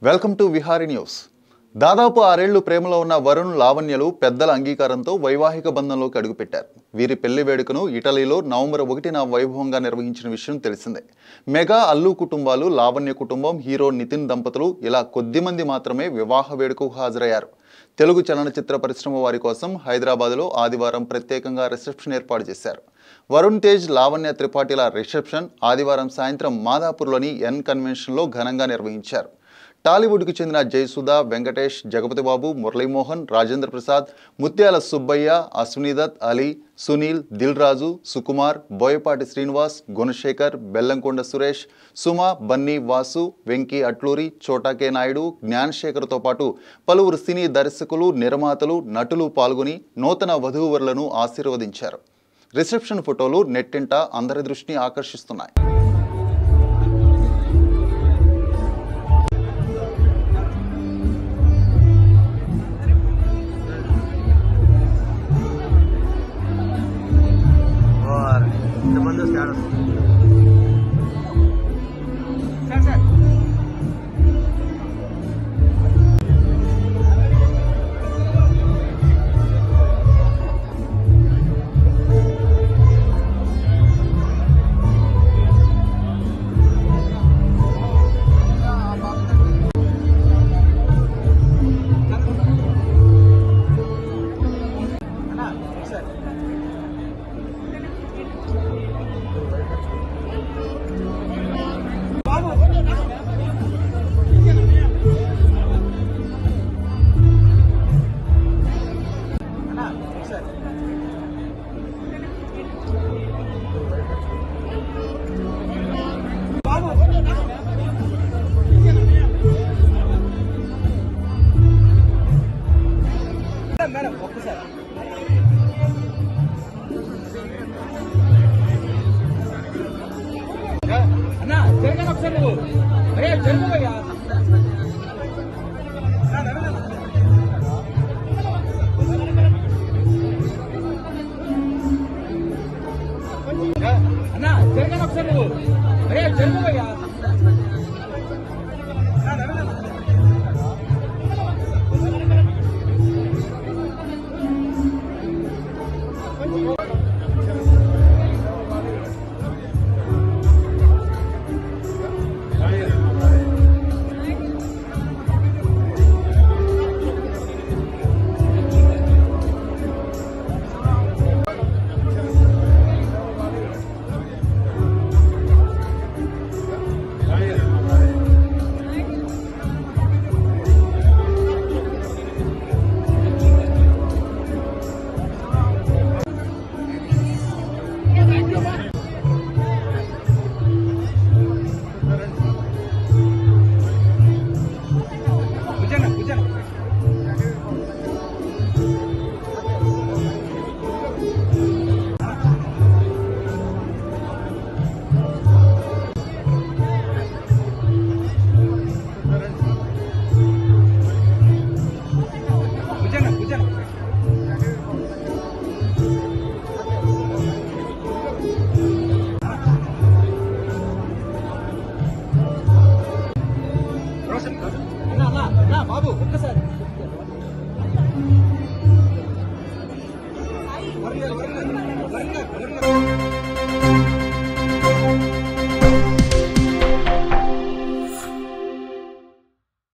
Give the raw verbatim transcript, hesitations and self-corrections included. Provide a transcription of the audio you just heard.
Welcome to Vihari news. దాదాపు ఆరేళ్లు ప్రేమలో ఉన్న వరుణ్ లావణ్యలు పెద్దల అంగీకారంతో వైవాహిక బంధంలోకి అడుగుపెట్టారు. వీరి పెళ్లి వేడుకను ఇటలీలో నవంబర్ ఒకటిన వైభవంగా నిర్వహించిన విషయం తెలిసిందే. మెగా అల్లు కుటుంబాలు, లావణ్య కుటుంబం, హీరో నితిన్ దంపతులు ఇలా కొద్ది మంది మాత్రమే వివాహ వేడుకకు హాజరయ్యారు. తెలుగు చలనచిత్ర పరిశ్రమ వారి కోసం హైదరాబాద్లో ఆదివారం ప్రత్యేకంగా రిసెప్షన్ ఏర్పాటు చేశారు. వరుణ్ తేజ్, లావణ్య త్రిపాఠిల రిసెప్షన్ ఆదివారం సాయంత్రం మాదాపూర్లోని ఎన్ కన్వెన్షన్లో ఘనంగా నిర్వహించారు. టాలీవుడ్కు చెందిన జయసుధ, వెంకటేష్, జగపతిబాబు, మురళీమోహన్, రాజేంద్ర ప్రసాద్, ముత్యాల సుబ్బయ్య, అశ్వినిదత్, అలీ, సునీల్, దిల్ రాజు, సుకుమార్, బోయపాటి శ్రీనివాస్, గుణశేఖర్, బెల్లంకొండ సురేష్, సుమ, బన్నీ, వాసు, వెంకీ అట్లూరి, చోటాకే నాయుడు, జ్ఞానశేఖర్తో పాటు పలువురు సినీ దర్శకులు, నిర్మాతలు, నటులు పాల్గొని నూతన వధూవరులను ఆశీర్వదించారు. రిసెప్షన్ ఫోటోలు నెట్టింట అందరి దృష్టిని ఆకర్షిస్తున్నాయి. మేడం ఒక్కసారి అన్నా జరగను ఒకసారి నువ్వు అరే జరుగుయ్యా అన్నా జరగను ఒకసారి నువ్వు అరే జరుగుయ్యా